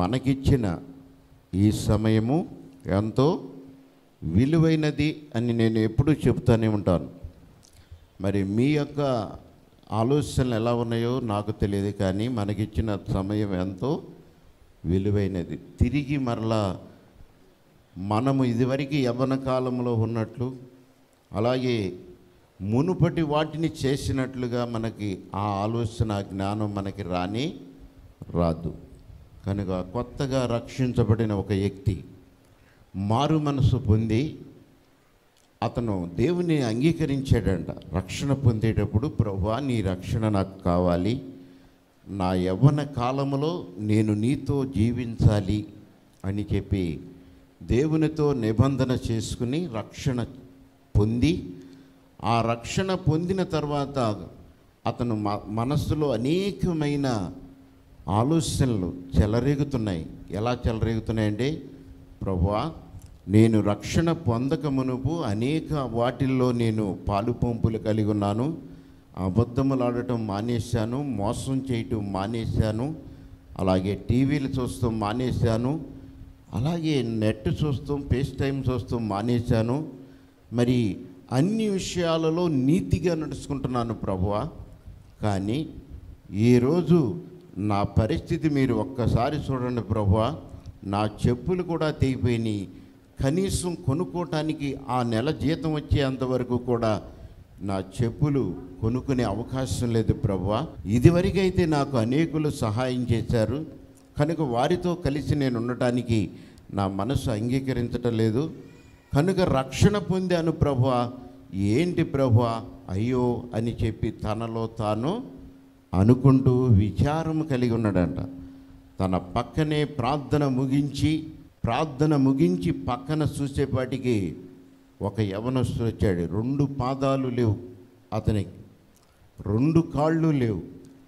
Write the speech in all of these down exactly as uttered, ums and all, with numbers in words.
మనకిచ్చిన ఈ సమయము ఎంతో విలువైనది అని నేను ఎప్పుడూ చెప్తూనే ఉంటాను. మరి మీ యొక్క ఆలోచనలు ఎలా ఉన్నాయో నాకు తెలియదు, కానీ మనకిచ్చిన సమయం ఎంతో విలువైనది. తిరిగి మరలా మనము ఇదివరకు యవ్వన కాలంలో ఉన్నట్లు, అలాగే మునుపటి వాటిని చేసినట్లుగా మనకి ఆ ఆలోచన జ్ఞానం మనకి రాని రాదు. కనుక కొత్తగా రక్షించబడిన ఒక వ్యక్తి మారు మనసు పొంది అతను దేవుని అంగీకరించాడంట. రక్షణ పొందేటప్పుడు, ప్రభువా నీ రక్షణ నాకు కావాలి, నా యవ్వన కాలంలో నేను నీతో జీవించాలి అని చెప్పి దేవునితో నిబంధన చేసుకుని రక్షణ పొంది, ఆ రక్షణ పొందిన తర్వాత అతను మ మనస్సులో అనేకమైన ఆలోచనలు చెలరేగుతున్నాయి. ఎలా చెలరేగుతున్నాయంటే, ప్రభువా నేను రక్షణ పొందక మునుపు అనేక వాటిల్లో నేను పాలు పంపులు కలిగి ఉన్నాను, అబద్ధములు ఆడటం మానేశాను, మోసం చేయటం మానేశాను, అలాగే టీవీలు చూస్తాం మానేశాను, అలాగే నెట్ చూస్తాం, ఫేస్ టైం చూస్తాం మానేశాను, మరి అన్ని విషయాలలో నీతిగా నడుచుకుంటున్నాను ప్రభువా. కానీ ఈరోజు నా పరిస్థితి మీరు ఒక్కసారి చూడండి ప్రభువా, నా చెప్పులు కూడా తెగిపోయినాయి, కనీసం కొనుక్కోవటానికి ఆ నెల జీతం వచ్చేంతవరకు కూడా నా చెప్పులు కొనుక్కునే అవకాశం లేదు ప్రభువా. ఇదివరకైతే నాకు అనేకులు సహాయం చేశారు, కనుక వారితో కలిసి నేను ఉండటానికి నా మనసు అంగీకరించటం లేదు, కనుక రక్షణ పొందాను ప్రభువా, ఏంటి ప్రభువా అయ్యో అని చెప్పి తనలో తాను అనుకుంటూ విచారం కలిగి ఉన్నాడంట. తన పక్కనే ప్రార్థన ముగించి ప్రార్థన ముగించి పక్కన చూసేపాటికి ఒక యవనస్తుడు వచ్చాడు. రెండు పాదాలు లేవు అతనికి, రెండు కాళ్ళు లేవు,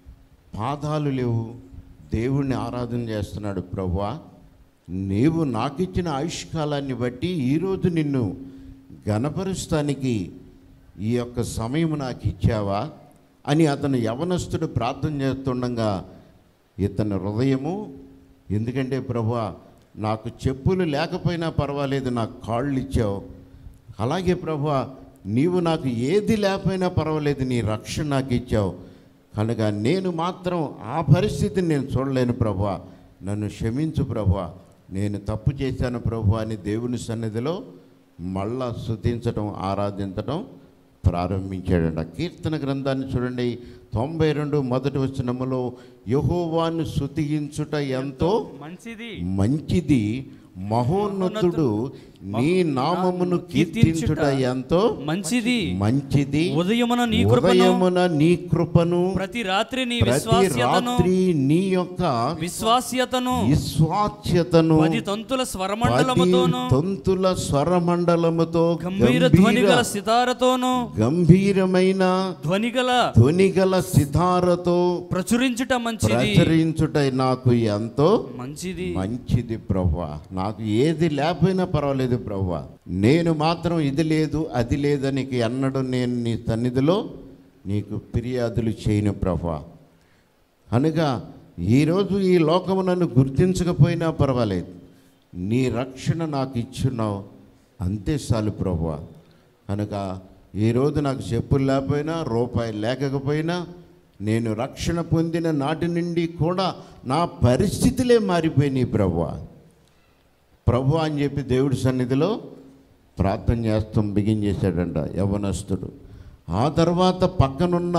పాదాలు లేవు, దేవుణ్ణి ఆరాధన చేస్తున్నాడు. ప్రభువా నీవు నాకిచ్చిన ఆయుష్కాలాన్ని బట్టి ఈరోజు నిన్ను గణపరుస్తానికి ఈ యొక్క సమయం నాకు ఇచ్చావా అని అతను యవనస్తుడు ప్రార్థన చేస్తుండగా ఇతని హృదయము, ఎందుకంటే ప్రభువా నాకు చెప్పులు లేకపోయినా పర్వాలేదు, నాకు కాళ్ళు ఇచ్చావు, అలాగే ప్రభువా నీవు నాకు ఏది లేకపోయినా పర్వాలేదు, నీ రక్షణ నాకు ఇచ్చావు, కనుక నేను మాత్రం ఆ పరిస్థితిని నేను చూడలేను ప్రభువా, నన్ను క్షమించు ప్రభువా, నేను తప్పు చేశాను ప్రభువా అని దేవుని సన్నిధిలో మళ్ళా స్తుతించడం ఆరాధించడం ప్రారంభించాడంట. కీర్తన గ్రంథాన్ని చూడండి, తొంభై రెండు మొదటి వచనములో యెహోవాను స్తుతించుట ఎంతో మంచిది మంచిది మహోన్నతుడు నీ నామమును కీర్తించుట ఎంతో మంచిది మంచిది ఉదయమున నీ ఉదయమున నీ కృపను ప్రతి రాత్రి నీ విశ్వాస్యతను నీ యొక్క విశ్వాస్యతను విశ్వాస్యతను పది తంతుల స్వరమండలముతోను తంతుల స్వరమండలముతో గంభీర ధ్వనిగల సితారతోను గంభీరమైన ధ్వనిగల ధ్వనిగల సితారతో ప్రచురించుట మంచిది ప్రచురించుట నాకు ఎంతో మంచిది మంచిది ప్రభువా. నాకు ఏది లేకపోయినా పర్వాలేదు ప్రభువా, నేను మాత్రం ఇది లేదు అది లేదని అన్నడు నేను నీ సన్నిధిలో నీకు ఫిర్యాదులు చేయను ప్రభువా. కనుక ఈరోజు ఈ లోకము నన్ను గుర్తించకపోయినా పర్వాలేదు, నీ రక్షణ నాకు ఇచ్చున్నావు, అంతే చాలు ప్రభువా. కనుక ఈరోజు నాకు చెప్పులు లేకపోయినా రూపాయి లేకపోయినా నేను రక్షణ పొందిన నాటి నుండి కూడా నా పరిస్థితులే మారిపోయినాయి ప్రభువా ప్రభు అని చెప్పి దేవుడి సన్నిధిలో ప్రార్థన చేస్తాం బిగిన్ చేశాడంట యవనస్తుడు. ఆ తర్వాత పక్కనున్న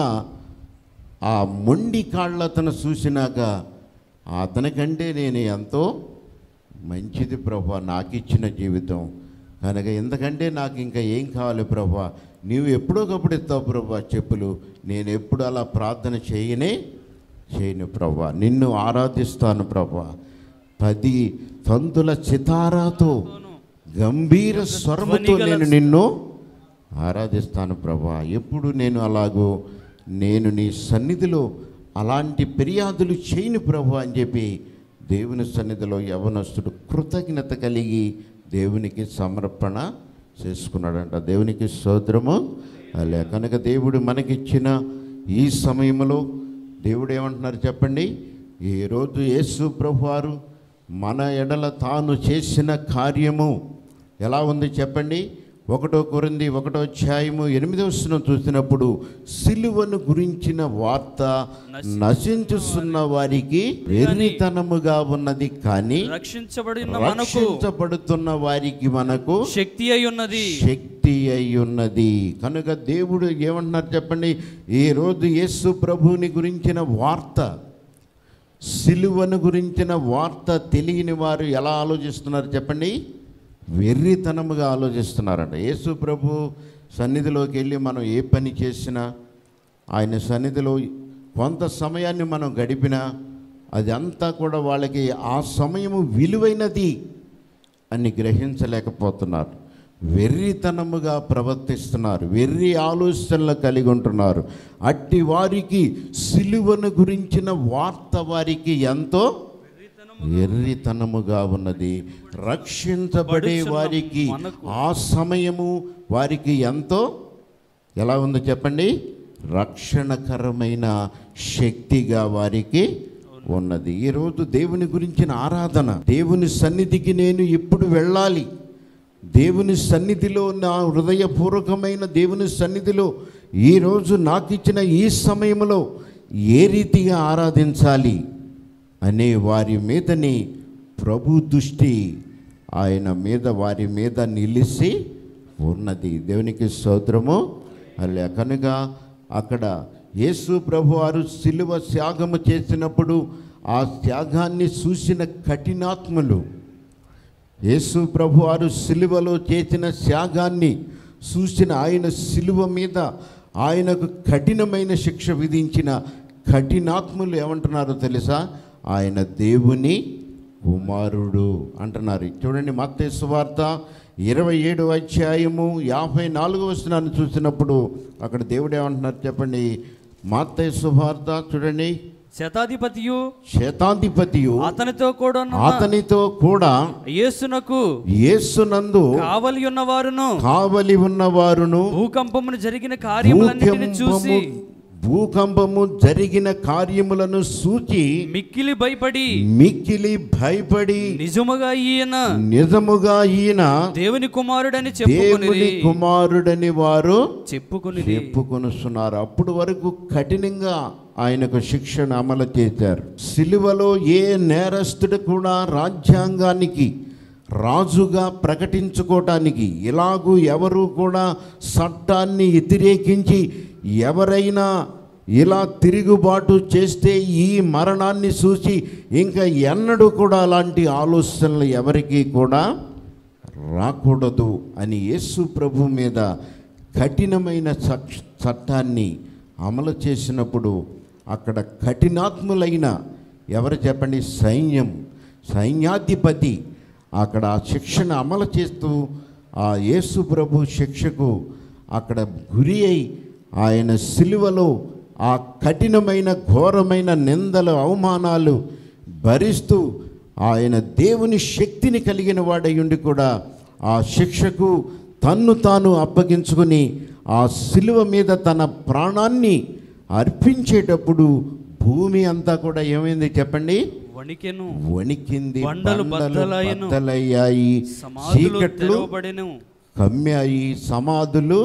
ఆ మొండి కాళ్ళు అతను చూసినాక అతనికంటే నేను ఎంతో మంచిది ప్రభు నాకు ఇచ్చిన జీవితం, కనుక ఎందుకంటే నాకు ఇంకా ఏం కావాలి ప్రభు, నీవు ఎప్పుడోకప్పుడు ఇస్తావు ప్రభు చెప్పులు, నేను ఎప్పుడు అలా ప్రార్థన చేయనే చేయను ప్రభు, నిన్ను ఆరాధిస్తాను ప్రభు, పది తంతుల సితారాతో గంభీర స్వరముతో నేను నిన్ను ఆరాధిస్తాను ప్రభా. ఎప్పుడు నేను అలాగో నేను నీ సన్నిధిలో అలాంటి ఫిర్యాదులు చేయను ప్రభు అని చెప్పి దేవుని సన్నిధిలో యవనస్తుడు కృతజ్ఞత కలిగి దేవునికి సమర్పణ చేసుకున్నాడంట. దేవునికి స్తోత్రము. అలే కనుక దేవుడు మనకిచ్చిన ఈ సమయంలో దేవుడు ఏమంటున్నారు చెప్పండి, ఈరోజు యేసు ప్రభువారు మన ఎడల తాను చేసిన కార్యము ఎలా ఉంది చెప్పండి. ఒకటో కొరింథీ ఒకటో అధ్యాయము ఎనిమిదవ వచనం చూసినప్పుడు సిలువను గురించిన వార్త నశించుతున్న వారికి వెర్రితనముగా ఉన్నది, కానీ రక్షించబడుతున్న వారికి మనకు శక్తి అయి ఉన్నది శక్తి అయి ఉన్నది. కనుక దేవుడు ఏమంటున్నారు చెప్పండి. ఈ రోజు యేసు ప్రభువుని గురించిన వార్త, సిలువను గురించిన వార్త తెలియని వారు ఎలా ఆలోచిస్తున్నారు చెప్పండి. వెర్రితనముగా ఆలోచిస్తున్నారంట. యేసు ప్రభు సన్నిధిలోకి వెళ్ళి మనం ఏ పని చేసినా, ఆయన సన్నిధిలో కొంత సమయాన్ని మనం గడిపినా, అది అంతా కూడా వాళ్ళకి ఆ సమయము విలువైనది అని గ్రహించలేకపోతున్నారు. వెర్రితనముగా ప్రవర్తిస్తున్నారు, వెర్రి ఆలోచనలు కలిగి ఉంటున్నారు. అట్టి వారికి సిలువను గురించిన వార్త వారికి ఎంతో వెర్రితనముగా ఉన్నది. రక్షించబడే వారికి ఆ సమయము వారికి ఎంతో ఎలా ఉందో చెప్పండి, రక్షణకరమైన శక్తిగా వారికి ఉన్నది. ఈరోజు దేవుని గురించిన ఆరాధన, దేవుని సన్నిధికి నేను ఎప్పుడు వెళ్ళాలి, దేవుని సన్నిధిలో నా హృదయపూర్వకమైన దేవుని సన్నిధిలో ఈరోజు నాకు ఇచ్చిన ఈ సమయంలో ఏ రీతిగా ఆరాధించాలి అనే వారి మీదని ప్రభు దృష్టి ఆయన మీద వారి మీద నిలిచి ఉన్నది. దేవునికి స్తోత్రము. అలా కనుక అక్కడ యేసు ప్రభు వారు సిలువ త్యాగము చేసినప్పుడు ఆ త్యాగాన్ని చూసిన కఠినాత్ములు, యేసు ప్రభు వారు సిలువలో చేసిన త్యాగాన్ని చూసిన ఆయన సిలువ మీద ఆయనకు కఠినమైన శిక్ష విధించిన కఠినాత్ములు ఏమంటున్నారో తెలుసా, ఆయన దేవుని కుమారుడు అంటున్నారు. చూడండి, మత్తయి సువార్త ఇరవై ఏడు అధ్యాయము యాభై నాలుగో వచనాన్ని చూసినప్పుడు అక్కడ దేవుడు ఏమంటున్నారు చెప్పండి. మత్తయి సువార్త చూడండి. శతాధిపతియు శతాధిపతియు అతనితో కూడా అతనితో కూడా యేసునకు యేసునందు కావలి ఉన్నవారును కావలి ఉన్నవారును భూకంపమును జరిగిన కార్యములన్నిటిని చూసి భూకంపము జరిగిన కార్యములను సూచి మిక్కిలి భయపడి మిక్కిలి భయపడి నిజముగా ఈయన నిజముగా ఈయన దేవుని కుమారుడని చెప్పుకొనిరి కుమారుడని వారు చెప్పుకొని చెప్పుకొనుస్తున్నారు. అప్పుడు వరకు కఠినంగా ఆయనకు శిక్షణ అమలు చేశారు. సిలువలో ఏ నేరస్తుడు కూడా రాజ్యాంగానికి రాజుగా ప్రకటించుకోవటానికి ఇలాగూ ఎవరు కూడా చట్టాన్ని వ్యతిరేకించి ఎవరైనా ఇలా తిరుగుబాటు చేస్తే ఈ మరణాన్ని చూసి ఇంకా ఎన్నడూ కూడా అలాంటి ఆలోచనలు ఎవరికి కూడా రాకూడదు అని యేసు ప్రభు మీద కఠినమైన చట్టాన్ని అమలు చేసినప్పుడు అక్కడ కఠినాత్ములైన ఎవరు చెప్పండి, సైన్యం, సైన్యాధిపతి అక్కడ ఆ శిక్షణ అమలు చేస్తూ ఆ యేసు ప్రభు శిక్షకు అక్కడ గురి అయి ఆయన సిలువలో ఆ కఠినమైన ఘోరమైన నిందలు అవమానాలు భరిస్తూ ఆయన దేవుని శక్తిని కలిగిన వాడై ఉండి కూడా ఆ శిక్షకు తన్ను తాను అప్పగించుకుని ఆ సిలువ మీద తన ప్రాణాన్ని అర్పించేటప్పుడు భూమి అంతా కూడా ఏమైంది చెప్పండి, వణికెను, వణికింది, బండలు బద్దలయ్యాయి, చీకట్లు కమ్మాయి, సమాధులు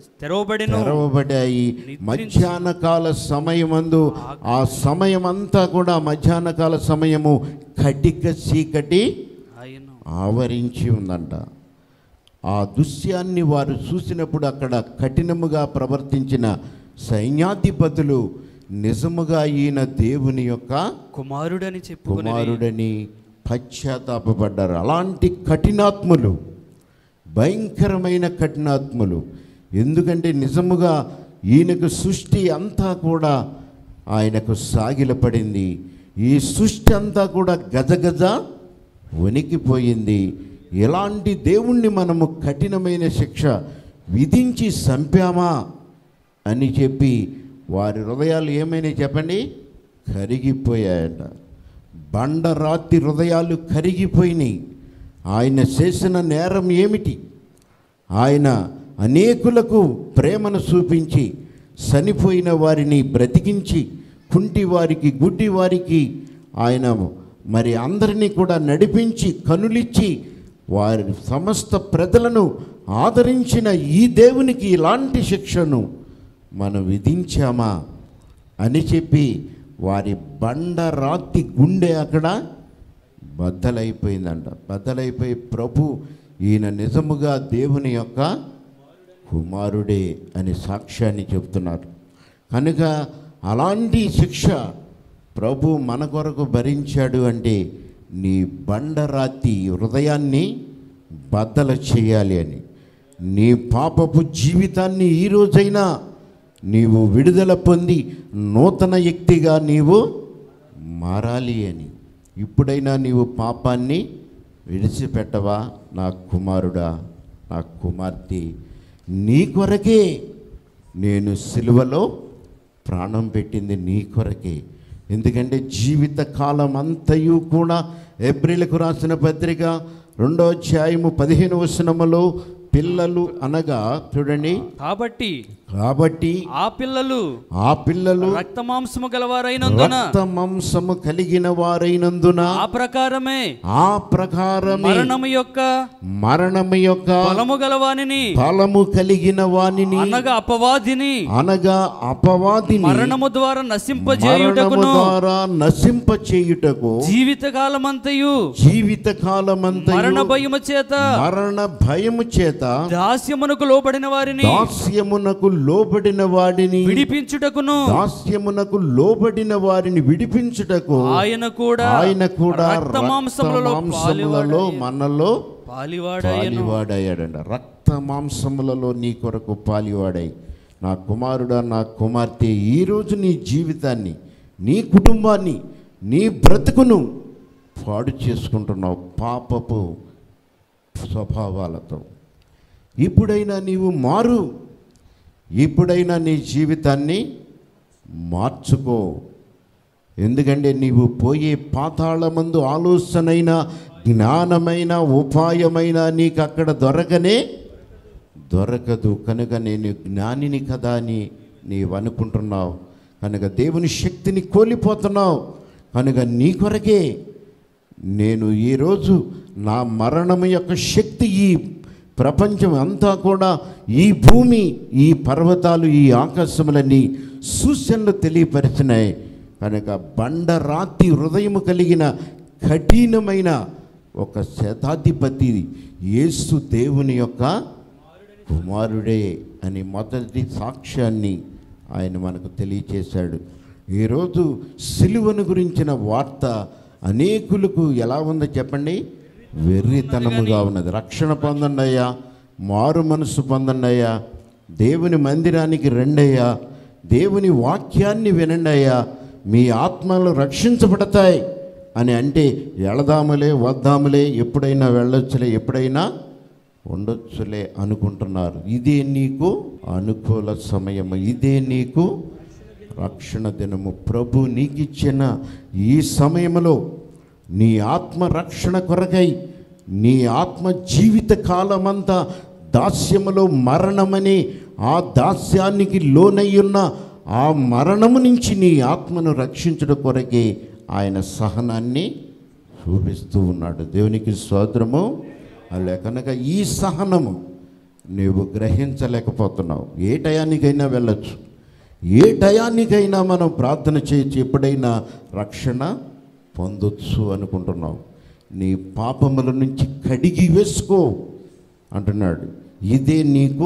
తెరవబడాయి. మధ్యాహ్న కాల సమయమందు ఆ సమయమంతా కూడా మధ్యాహ్న కాల సమయము కటిక చీకటి ఆవరించి ఉందంట. ఆ దృశ్యాన్ని వారు చూసినప్పుడు అక్కడ కఠినముగా ప్రవర్తించిన సైన్యాధిపతులు నిజముగా ఈయన దేవుని యొక్క కుమారుడని చెప్పు కుమారుడని పశ్చాత్తాపపడ్డారు. అలాంటి కఠినాత్ములు, భయంకరమైన కఠినాత్ములు. ఎందుకంటే నిజముగా ఈయనకు సృష్టి అంతా కూడా ఆయనకు సాగిలపడింది. ఈ సృష్టి అంతా కూడా గజగజ వణికిపోయింది. ఎలాంటి దేవుణ్ణి మనము కఠినమైన శిక్ష విధించి చంపామా అని చెప్పి వారి హృదయాలు ఏమైనా చెప్పండి, కరిగిపోయాయట. బండరాతి హృదయాలు కరిగిపోయినాయి. ఆయన చేసిన నేరం ఏమిటి? ఆయన అనేకులకు ప్రేమను చూపించి చనిపోయిన వారిని బ్రతికించి కుంటి వారికి గుడ్డి వారికి ఆయన మరి అందరినీ కూడా నడిపించి కనులిచ్చి వారి సమస్త ప్రజలను ఆదరించిన ఈ దేవునికి ఇలాంటి శిక్షను మనం విధించామా అని చెప్పి వారి బండరాతి గుండె అక్కడ బద్దలైపోయిందంట. బద్దలైపోయి ప్రభు ఈయన నిజముగా దేవుని యొక్క కుమారుడే అని సాక్ష్యాన్ని చెప్తున్నారు. కనుక అలాంటి శిక్ష ప్రభు మన కొరకు భరించాడు అంటే నీ బండరాతి హృదయాన్ని బద్దల చేయాలి అని, నీ పాపపు జీవితాన్ని ఈరోజైనా నీవు విడుదల పొంది నూతన వ్యక్తిగా నీవు మారాలి అని. ఇప్పుడైనా నీవు పాపాన్ని విడిచిపెట్టవా? నా కుమారుడా, నా కుమార్తె, నీ కొరకే నేను సిలువలో ప్రాణం పెట్టింది నీ కొరకే. ఎందుకంటే జీవిత కాలం అంతయు కూడా ఏప్రిల్కు రాసిన పత్రిక రెండో అధ్యాయము పదిహేను వచనములో పిల్లలు అనగా చూడండి, కాబట్టి కాబట్టి ఆ పిల్లలు ఆ పిల్లలు రక్త మాంసము గలవారైనందున రక్త మాంసము కలిగిన వారైనందున ఆ ప్రకారమే ఆ ప్రకారమే మరణము యొక్క మరణము యొక్క బలము గలవానిని బలము కలిగిన వానిని అనగా అపవాదిని అనగా అపవాదిని మరణము ద్వారా మరణము నశింపజేయుటకును ద్వారా నశింప చేయుటకు జీవిత కాలమంతయు జీవిత కాలమంతయు మరణ భయము చేత మరణ భయము చేత దాస్యమునకు లోబడిన వారిని దాస్యమునకు లోబడిన వాడిని విడిపించుటకును దాస్యమునకు లోబడిన వారిని విడిపించుటకు ఆయన కూడా ఆయన కూడా రక్త మాంసములలో మాంసములలో మనలో పాలివాడయ్యను. పాలివాడయ్యాడంట. రక్త మాంసములలో నీ కొరకు పాలివాడై నా కుమారుడా, నా కుమార్తె, ఈరోజు నీ జీవితాన్ని, నీ కుటుంబాన్ని, నీ బ్రతుకును పాడు చేసుకుంటున్నావు పాపపు స్వభావాలతో. ఇప్పుడైనా నీవు మారు, ఇప్పుడైనా నీ జీవితాన్ని మార్చుకో. ఎందుకంటే నీవు పోయే పాతాళమందు ఆలోచనైన జ్ఞానమైన ఉపాయమైన నీకు అక్కడ దొరకనే దొరకదు. కనుక నేను జ్ఞానిని కదా అని నీవు అనుకుంటున్నావు, కనుక దేవుని శక్తిని కోల్పోతున్నావు. కనుక నీ కొరకే నేను ఈరోజు నా మరణం యొక్క శక్తి ఈ ప్రపంచం అంతా కూడా, ఈ భూమి, ఈ పర్వతాలు, ఈ ఆకాశములన్నీ సూచనలు తెలియపరిచినాయి. కనుక బండరాతి హృదయము కలిగిన కఠినమైన ఒక శతాధిపతి యేసు దేవుని యొక్క కుమారుడే అని మొదటి సాక్ష్యాన్ని ఆయన మనకు తెలియచేశాడు. ఈరోజు సిలువను గురించిన వార్త అనేకులకు ఎలా ఉందో చెప్పండి? వెర్రితనముగా ఉన్నది. రక్షణ పొందండి అయ్యా, మారు మనసు పొందండి అయ్యా, దేవుని మందిరానికి రండయ్యా, దేవుని వాక్యాన్ని వినండి అయ్యా, మీ ఆత్మలు రక్షించబడతాయి అని అంటే వెళదాములే, వద్దాములే, ఎప్పుడైనా వెళ్ళొచ్చులే, ఎప్పుడైనా ఉండొచ్చులే అనుకుంటున్నారు. ఇదే నీకు అనుకూల సమయము, ఇదే నీకు రక్షణ దినము. ప్రభు నీకు ఇచ్చిన ఈ సమయంలో నీ ఆత్మ రక్షణ కొరకై, నీ ఆత్మ జీవిత కాలమంతా దాస్యములో మరణమని ఆ దాస్యానికి లోనయ్యున్న ఆ మరణము నుంచి నీ ఆత్మను రక్షించడం కొరకే ఆయన సహనాన్ని చూపిస్తూ ఉన్నాడు. దేవునికి స్తోత్రము. అలా కనుక ఈ సహనము నీవు గ్రహించలేకపోతున్నావు. ఏ టయానికైనా వెళ్ళచ్చు, ఏ టయానికైనా మనం ప్రార్థన చేయొచ్చు, ఎప్పుడైనా రక్షణ పొందొచ్చు అనుకుంటున్నావు. నీ పాపముల నుంచి కడిగి వేసుకో అంటున్నాడు. ఇదే నీకు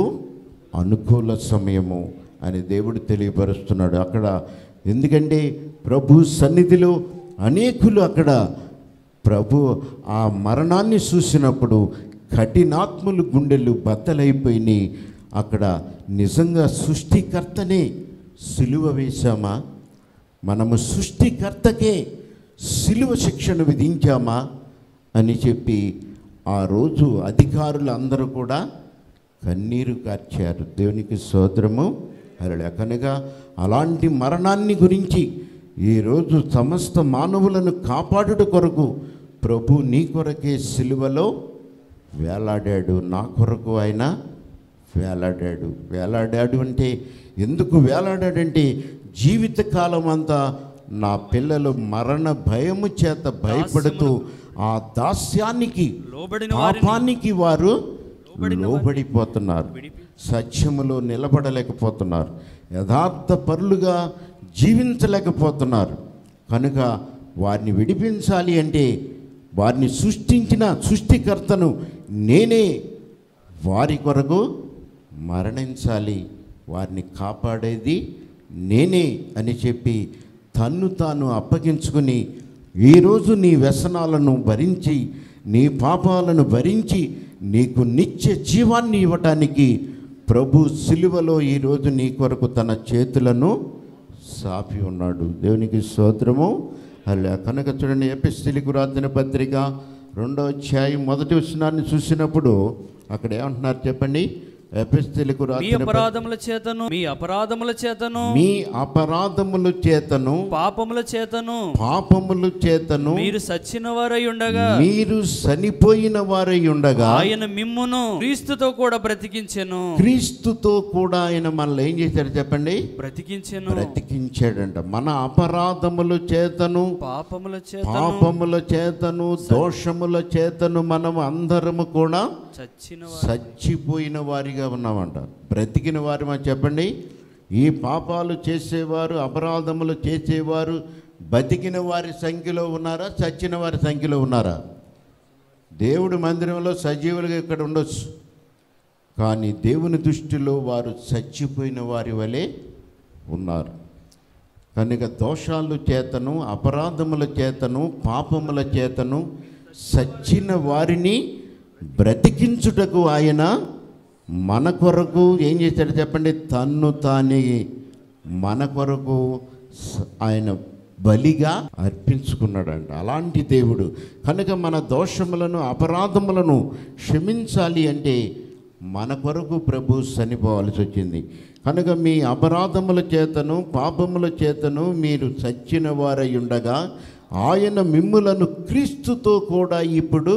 అనుకూల సమయము అని దేవుడు తెలియపరుస్తున్నాడు అక్కడ. ఎందుకంటే ప్రభు సన్నిధిలో అనేకులు అక్కడ ప్రభు ఆ మరణాన్ని చూసినప్పుడు కఠినాత్ములు గుండెలు బద్దలైపోయినాయి. అక్కడ నిజంగా సృష్టికర్తనే సిలువ వేశామా? మనము సృష్టికర్తకే సిలువ శిక్షను విధించామా అని చెప్పి ఆ రోజు అధికారులు అందరూ కూడా కన్నీరు కార్చారు. దేవునికి స్తోత్రము. అలా కనుక అలాంటి మరణాన్ని గురించి ఈరోజు సమస్త మానవులను కాపాడుట కొరకు ప్రభు నీ కొరకే సిలువలో వేలాడాడు, నా కొరకు ఆయన వేలాడాడు. వేలాడాడు అంటే ఎందుకు వేలాడాడంటే జీవితకాలం అంతా నా పిల్లలు మరణ భయము చేత భయపడుతూ ఆ దాస్యానికి లోబడిన వారిని పాపానికి వారు లోబడిపోతున్నారు, సత్యములో నిలబడలేకపోతున్నారు, యథార్థ పరులుగా జీవించలేకపోతున్నారు. కనుక వారిని విడిపించాలి అంటే వారిని సృష్టించిన సృష్టికర్తను నేనే వారి కొరకు మరణించాలి, వారిని కాపాడేది నేనే అని చెప్పి తన్ను తాను అప్పగించుకుని ఈరోజు నీ వ్యసనాలను భరించి నీ పాపాలను భరించి నీకు నిత్య జీవాన్ని ఇవ్వటానికి ప్రభు సిలువలో ఈరోజు నీ కొరకు తన చేతులను సాపి ఉన్నాడు. దేవునికి స్తోత్రము. అలా కనుక చూడండి, ఎపిస్తీయులకు రాసిన పత్రిక రెండో అధ్యాయం మొదటి వచనాన్ని చూసినప్పుడు అక్కడ ఏమంటున్నారు చెప్పండి. ఎపిస్తీయులకు మీ రాసిన అపరాధముల చేతను మీ అపరాధముల చేతను మీ అపరాధముల చేతను పాపముల చేతను పాపముల చేతను మీరు సచ్చిన వారై ఉండగా మీరు చనిపోయిన వారై ఉండగా ఆయన మిమ్మును క్రీస్తుతో కూడా బ్రతికించెను. క్రీస్తుతో కూడా ఆయన మనల్ని ఏం చేశాడు చెప్పండి? బ్రతికించెను. బ్రతికించాడంట. మన అపరాధముల చేతను పాపముల చేతను పాపముల చేతను దోషముల చేతను మనం అందరము కూడా చచ్చిన చచ్చిపోయిన వారిగా ఉన్నామంట. బ్రతికిన వారు మనం చెప్పండి. ఈ పాపాలు చేసేవారు అపరాధములు చేసేవారు బతికిన వారి సంఖ్యలో ఉన్నారా, చచ్చిన వారి సంఖ్యలో ఉన్నారా? దేవుడి మందిరంలో సజీవులుగా ఇక్కడ ఉండొచ్చు, కానీ దేవుని దృష్టిలో వారు చచ్చిపోయిన వారి వలె ఉన్నారు. కనుక దోషాల చేతను అపరాధముల చేతను పాపముల చేతను చచ్చిన వారిని బ్రతికించుటకు ఆయన మన కొరకు ఏం చేశాడు చెప్పండి? తన్ను తానే మన కొరకు ఆయన బలిగా అర్పించుకున్నాడంట. అలాంటి దేవుడు. కనుక మన దోషములను అపరాధములను క్షమించాలి అంటే మన కొరకు ప్రభు చనిపోవాల్సి వచ్చింది. కనుక మీ అపరాధముల చేతను పాపముల చేతను మీరు చచ్చిన వారై ఉండగా ఆయన మిమ్ములను క్రీస్తుతో కూడా ఇప్పుడు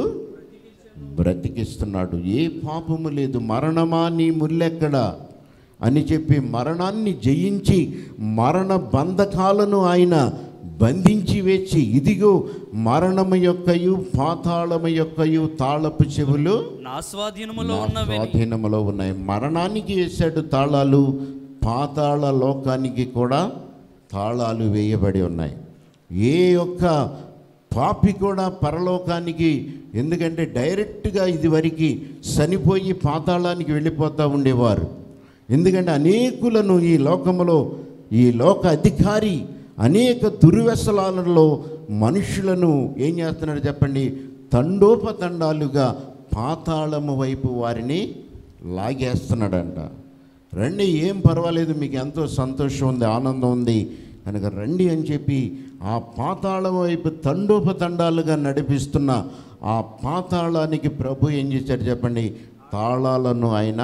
బ్రతికిస్తున్నాడు. ఏ పాపము లేదు. మరణమా నీ ముల్లెక్కడా అని చెప్పి మరణాన్ని జయించి మరణ బంధకాలను ఆయన బంధించి వేచి ఇదిగో మరణము యొక్కయు పాతాళము యొక్కయు తాళపు చెవులు నా స్వాధీనములో ఉన్నవి స్వాధీనములో ఉన్నాయి. మరణానికి వేశాడు తాళాలు, పాతాళ లోకానికి కూడా తాళాలు వేయబడి ఉన్నాయి. ఏ ఒక్క పాపి కూడా పరలోకానికి, ఎందుకంటే డైరెక్ట్గా ఇదివరకు చనిపోయి పాతాళానికి వెళ్ళిపోతూ ఉండేవారు. ఎందుకంటే అనేకులను ఈ లోకములో ఈ లోక అధికారి అనేక దుర్వ్యసనాలలో మనుషులను ఏం చేస్తున్నాడు చెప్పండి? తండోపతండాలుగా పాతాళము వైపు వారిని లాగేస్తున్నాడంట. రండి, ఏం పర్వాలేదు, మీకు ఎంతో సంతోషం ఉంది, ఆనందం ఉంది కనుక రండి అని చెప్పి ఆ పాతాళం వైపు తండోపతండాలుగా నడిపిస్తున్న ఆ పాతాళానికి ప్రభు ఏం చేశాడు చెప్పండి? తాళాలను ఆయన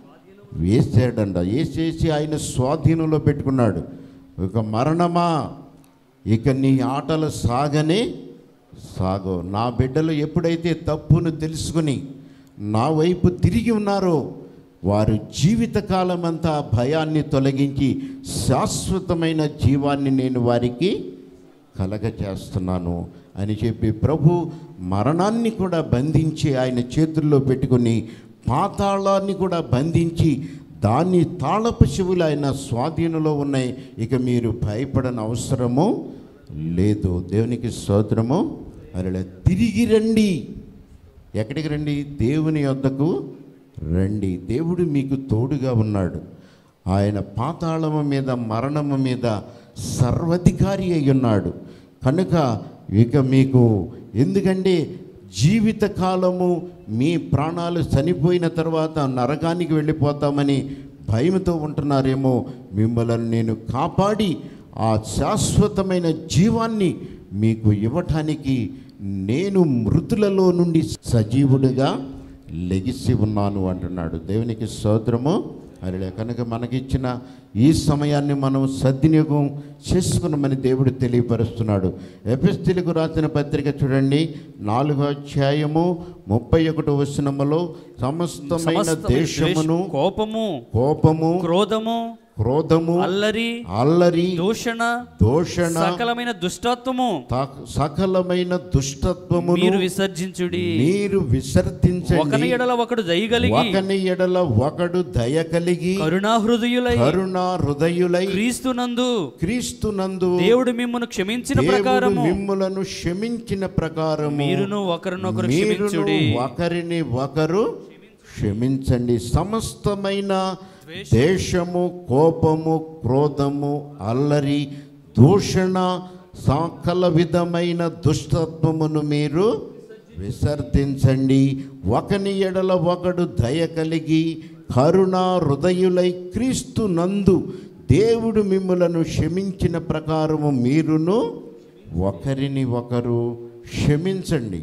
వేసాడంట. వేసేసి ఆయన స్వాధీనంలో పెట్టుకున్నాడు. ఇక మరణమా, ఇక నీ ఆటలు సాగనే సాగో. నా బిడ్డలు ఎప్పుడైతే తప్పును తెలుసుకుని నా వైపు తిరిగి ఉన్నారో వారు జీవితకాలం అంతా భయాన్ని తొలగించి శాశ్వతమైన జీవాన్ని నేను వారికి కలగచేస్తున్నాను అని చెప్పి ప్రభు మరణాన్ని కూడా బంధించి ఆయన చేతుల్లో పెట్టుకుని పాతాళాన్ని కూడా బంధించి దాన్ని తాళపు చెవులు ఆయన స్వాధీనంలో ఉన్నాయి. ఇక మీరు భయపడని అవసరము లేదు. దేవునికి స్తోత్రము. అలా తిరిగి రండి. ఎక్కడికి రండి? దేవుని యొద్దకు రండి. దేవుడు మీకు తోడుగా ఉన్నాడు. ఆయన పాతాళము మీద మరణము మీద సర్వాధికారి అయి ఉన్నాడు. కనుక ఇక మీకు ఎందుకంటే జీవితకాలము మీ ప్రాణాలు చనిపోయిన తర్వాత నరకానికి వెళ్ళిపోతామని భయంతో ఉంటున్నారేమో, మిమ్మల్ని నేను కాపాడి ఆ శాశ్వతమైన జీవాన్ని మీకు ఇవ్వటానికి నేను మృతులలో నుండి సజీవుడిగా లెగిసి ఉన్నాను అంటున్నాడు. దేవునికి స్తోత్రము. అరే కనుక మనకిచ్చిన ఈ సమయాన్ని మనం సద్వినియోగం చేసుకున్నామని దేవుడు తెలియపరుస్తున్నాడు. ఎఫెసీయులకు రాసిన పత్రిక చూడండి, నాలుగో అధ్యాయము ముప్పై ఒకటో వచనములో సమస్తమైన దేశమును కోపము కోపము క్రోధము క్రోధము, అల్లరి, అల్లరి, దూషణ, దూషణ, సకలమైన దుష్టత్వము, సకలమైన దుష్టత్వము మీరు విసర్జించుడి. మీరు విసర్జించండి. ఒకని ఎడల ఒకడు దయ కలిగి, ఒకని ఎడల ఒకడు దయ కలిగి, కరుణా హృదయులై, కరుణా హృదయులై, క్రీస్తునందు, క్రీస్తునందు దేవుడు మిమ్మును క్షమించిన ప్రకారము, మిమ్ములను క్షమించిన ప్రకారము మీరును ఒకరినొకరు మీరును క్షమించుడి. ఒకరిని ఒకరు క్షమించండి. సమస్తమైన దేశము, కోపము, క్రోధము, అల్లరి, దూషణ, సకల విధమైన దుష్టత్వమును మీరు విసర్జించండి. ఒకని ఎడల ఒకడు దయ కలిగి, కరుణా హృదయులై, క్రీస్తు నందు దేవుడు మిమ్ములను క్షమించిన ప్రకారము మీరును ఒకరిని ఒకరు క్షమించండి.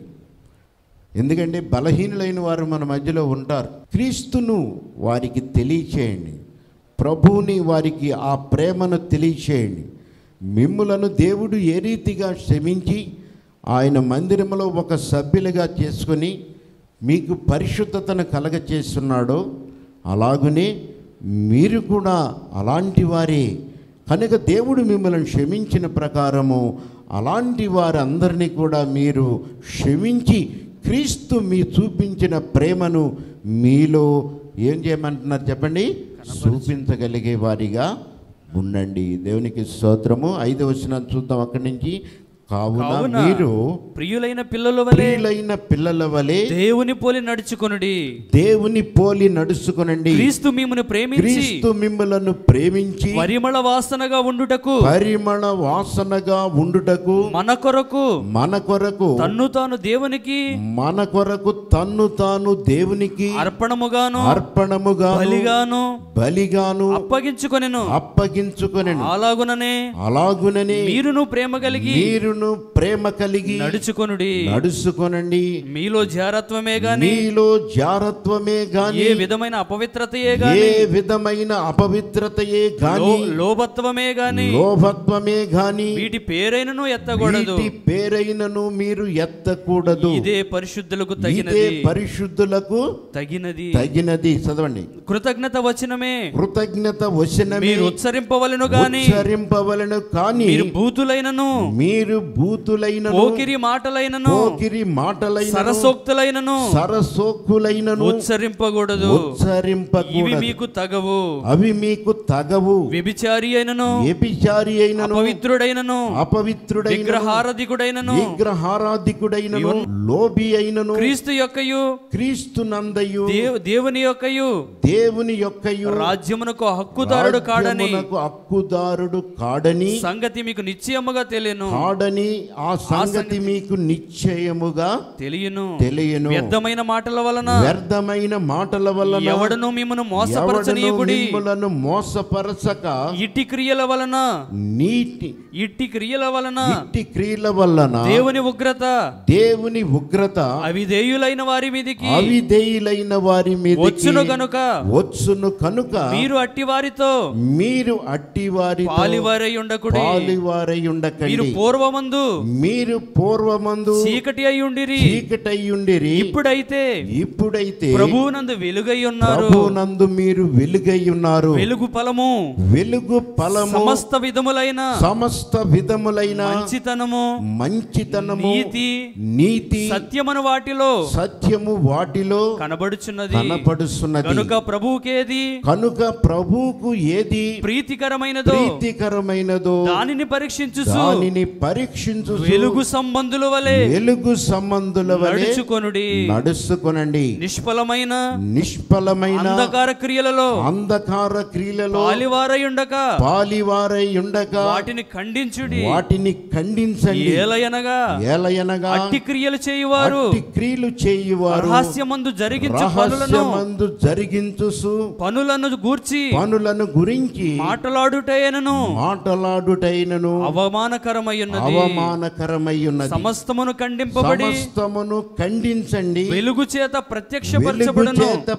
ఎందుకంటే బలహీనులైన వారు మన మధ్యలో ఉంటారు. క్రీస్తును వారికి తెలియచేయండి. ప్రభువుని వారికి ఆ ప్రేమను తెలియచేయండి. మిమ్ములను దేవుడు ఏ రీతిగా క్షమించి ఆయన మందిరంలో ఒక సభ్యులుగా చేసుకొని మీకు పరిశుద్ధతను కలగచేస్తున్నాడో అలాగునే మీరు కూడా అలాంటి వారే. కనుక దేవుడు మిమ్మల్ని క్షమించిన ప్రకారము అలాంటి వారందరినీ కూడా మీరు క్షమించి క్రీస్తు మీ చూపించిన ప్రేమను మీలో ఏం చేయమంటున్నారు చెప్పండి? చూపించగలిగే వారిగా ఉండండి. దేవునికి స్తోత్రము. ఐదవ వచనం చూద్దాం అక్కడి నుంచి. కావున మీరు ప్రియులైన పిల్లల వలె ప్రియులైన పిల్లల వలె దేవుని పోలి నడుచుకొనుడి. దేవుని పోలి నడుచుకొనండి. క్రీస్తు మిమ్మును ప్రేమించి క్రీస్తు మిమ్ములను ప్రేమించి పరిమళ వాసనగా ఉండుటకు పరిమళ వాసనగా ఉండుటకు మన కొరకు మన కొరకు తన్ను తాను దేవునికి మన కొరకు తన్ను తాను దేవునికి అర్పణముగాను అర్పణముగా బలిగాను బలిగాను అప్పగించుకొనెను అప్పగించుకొనెను. అలాగుననే అలాగుననే మీరును ప్రేమ కలిగి మీరును ప్రేమ కలిగి నడుచుకొనుడి. నడుచుకొనండి. మీలో జారత్వమే గాని మీలో జారత్వమే గాని ఏ విధమైన అపవిత్రతయే గాని ఏ విధమైన అపవిత్రతయే గాని లోభత్వమే గాని లోభత్వమే గాని వీటి పేరైనను ఎత్తకూడదు. వీటి పేరైనను మీరు ఎత్తకూడదు. ఇదే పరిశుద్ధులకు ఇదే తగినది పరిశుద్ధులకు తగినది తగినది. చదవండి. కృతజ్ఞత వచనమే కృతజ్ఞత వచనమే మీరు ఉచ్చరింపవలెను గాని ఉచ్చరింపవలెను కాని మీరు బూతులైనను మీరు బూతులైనను పోకిరి మాటలైనను పోకిరి మాటలైనను సరసోక్తులైనను సరసోక్కులైనను ఉచ్చరింపకూడదు. ఉచ్చరింపకూడదు. ఇవి మీకు తగవు. అవి మీకు తగవు. వ్యభిచారి అయినను వ్యభిచారి అయినను అపవిత్రుడైనను అపవిత్రుడైనను విగ్రహారాధికుడైనను విగ్రహారాధికుడైనను లోబి అయినను క్రీస్తు యొక్కయు క్రీస్తునందయు దేవుని యొక్కయు దేవుని యొక్కయు రాజ్యమునకు హక్కుదారుడు కాడని రాజ్యమునకు హక్కుదారుడు కాడని సంగతి మీకు నిశ్చయముగా తెలియను కాడని ఆ సంగతి మీకు నిశ్చయముగా తెలియను తెలియను. వ్యర్థమైన మాటల వలన వ్యర్థమైన మాటల వలన ఎవడును మిమ్మను మోసపరచనీయుడి. మిమ్ములను మోసపరచక ఇట్టి క్రియల వలన నీటి ఇట్టి క్రియల వలన ఇట్టి క్రియల వలన దేవుని ఉగ్రత దేవుని ఉగ్రత అవిధేయులైన వారి మీదికి అవిధేయులైన వారి మీద వచ్చును కనుక వచ్చును కనుక మీరు అట్టి వారితో మీరు అట్టి వారి పాలివారై ఉండకుడి. పాలివారై మీరు ఉండకండి. పూర్వమందు మీరు పూర్వమందు చీకటి అయి ఉండిరి. చీకటై ఉండిరి. ఇప్పుడైతే ఇప్పుడైతే ప్రభువునందు వెలుగై ఉన్నారు. ప్రభువునందు మీరు వెలుగై ఉన్నారు. వెలుగు ఫలము వెలుగు ఫలము సమస్త విధములైన సమస్త విధములైన మంచితనము మంచితనము నీతి నీతి సత్యమను వాటిలో సత్యము వాటిలో కనబడుచున్నది. కనపడుచున్నది. కనుక ప్రభువుకేది కనుక ప్రభువుకు ఏది ప్రీతికరమైనదో ప్రీతికరమైనదో దానిని పరీక్షించు. దానిని పరీక్షించు. వెలుగు సంబంధుల వలె వెలుగు సంబంధుల వలె నడుచుకొనుడి. నడుచుకొనండి. నిష్ఫలమైన నిష్ఫలమైన అంధకార క్రియలలో అంధకార క్రియలలో పాలివారై ఉండక పాలివారై ఉండక వాటిని ఖండించుడి. వాటిని ఖండించండి. ఏలయనగా ఏలయనగా అట్టి క్రియలు చేయువారు అట్టి క్రియలు చేయువారు రహస్యమందు జరిగించు పనులను రహస్యమందు జరిగించు పనులను గూర్చి పనులను గురించి మాట్లాడుటైనను మాట్లాడుటైనను అవమానకరమయ్యున్నది. అవమానకరమయ్యున్నది. సమస్తమును ఖండింపబడి సమస్తమును ఖండించండి. వెలుగు చేత ప్రత్యక్షపరచబడును. వెలుగు చేత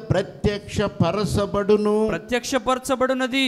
ప్రత్యక్షపరచబడును. ప్రత్యక్షపరచబడునది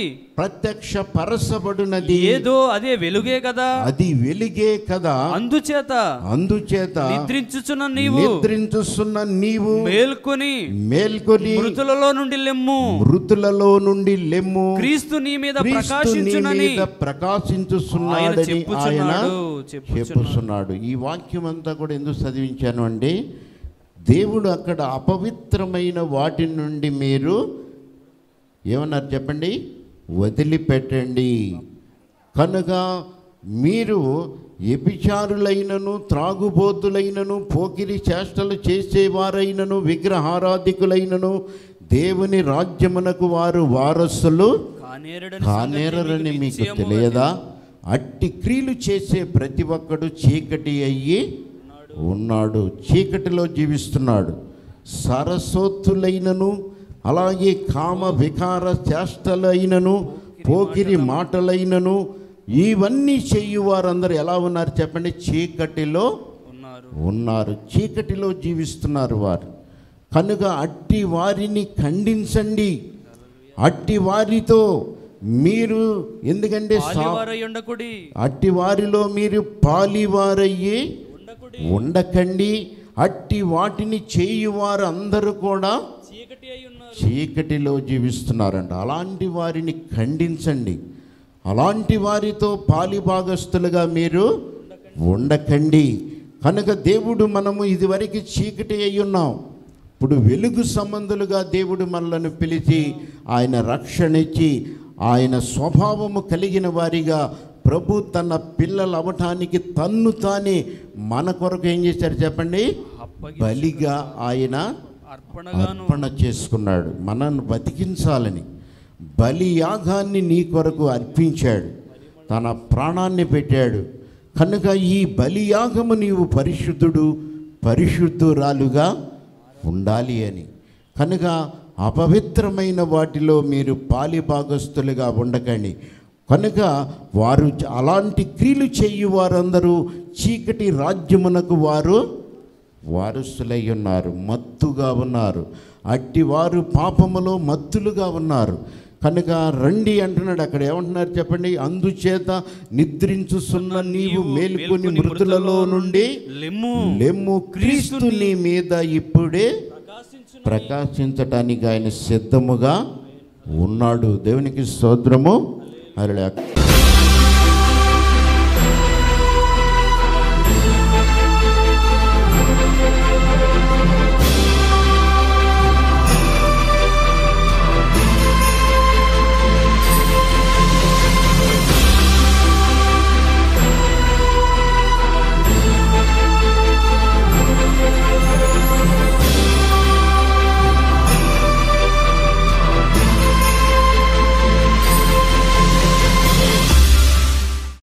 ప్రత్యక్షపరచబడునది ఏదో అదే వెలుగే కదా. అది వెలుగే కదా. అందుచేత అందుచేత నిద్రించుచున్న నీవు నిద్రించుచున్న నీవు మేల్కొని మేల్కొని మృతులలో నుండి లెమ్ము, మృతులలో నుండి లెమ్ము, క్రీస్తు నీ మీద క్రీస్తు నీ ప్రకాశించునని మీద ప్రకాశించుచున్నాడని ఆయన చెప్పుచున్నాడు, చెప్పుచున్నాడు. చెప్పుచున్నాడు. ఈ వాక్యం అంతా కూడా ఎందుకు చదివించాను అంటే, దేవుడు అక్కడ అపవిత్రమైన వాటి నుండి మీరు ఏమన్నారు చెప్పండి, వదిలిపెట్టండి. కనుక మీరు వ్యభిచారులైనను, త్రాగుబోతులైనను, పోకిరి చేష్టలు చేసేవారైనను, విగ్రహారాధికులైనను దేవుని రాజ్యమునకు వారు వారసులు కానేరని మీకు తెలియదా? అట్టి క్రియలు చేసే ప్రతి ఒక్కడు చీకటి అయ్యి ఉన్నాడు, చీకటిలో జీవిస్తున్నాడు. సరస్వతులైనను, అలాగే కామ వికార చేష్టలైనను, పోకిరి మాటలైనను, ఇవన్నీ చెయ్యి వారందరూ ఎలా ఉన్నారు చెప్పండి, చీకటిలో ఉన్నారు, చీకటిలో జీవిస్తున్నారు వారు. కనుక అట్టి వారిని ఖండించండి. అట్టి వారితో మీరు, ఎందుకంటే అట్టి వారిలో మీరు పాలివారయ్యి ఉండకండి. అట్టి వాటిని చేయువారు అందరూ కూడా చీకటిలో జీవిస్తున్నారంట. అలాంటి వారిని ఖండించండి. అలాంటి వారితో పాలిభాగస్తులుగా మీరు ఉండకండి. కనుక దేవుడు, మనము ఇదివరకు చీకటి అయి ఉన్నాం, ఇప్పుడు వెలుగు సంబంధులుగా దేవుడు మనలను పిలిచి ఆయన రక్షణ ఇచ్చి ఆయన స్వభావము కలిగిన వారిగా ప్రభు తన పిల్లలు అవటానికి తన్ను తానే మన కొరకు ఏం చేశారు చెప్పండి, బలిగా ఆయన అర్పణ చేసుకున్నాడు. మనల్ని బతికించాలని బలి యాగాన్ని నీ కొరకు అర్పించాడు, తన ప్రాణాన్ని పెట్టాడు. కనుక ఈ బలియాగము నీవు పరిశుద్ధుడు పరిశుద్ధురాలుగా ఉండాలి అని. కనుక అపవిత్రమైన వాటిలో మీరు పాలిభాగస్తులుగా ఉండకండి. కనుక వారు అలాంటి క్రియలు చేయు వారందరూ చీకటి రాజ్యమునకు వారు వారసులై ఉన్నారు, మత్తుగా ఉన్నారు. అట్టి వారు పాపములో మత్తులుగా ఉన్నారు. కనుక రండి అంటున్నాడు. అక్కడ ఏమంటున్నారు చెప్పండి, అందుచేత నిద్రించుచున్న నీవు మేలుకొని మృతులలో నుండి లెమ్ము, క్రీస్తు నీ మీద ఇప్పుడే ప్రకాశించటానికి ఆయన సిద్ధముగా ఉన్నాడు. దేవునికి స్తోత్రము. హల్లెలూయా.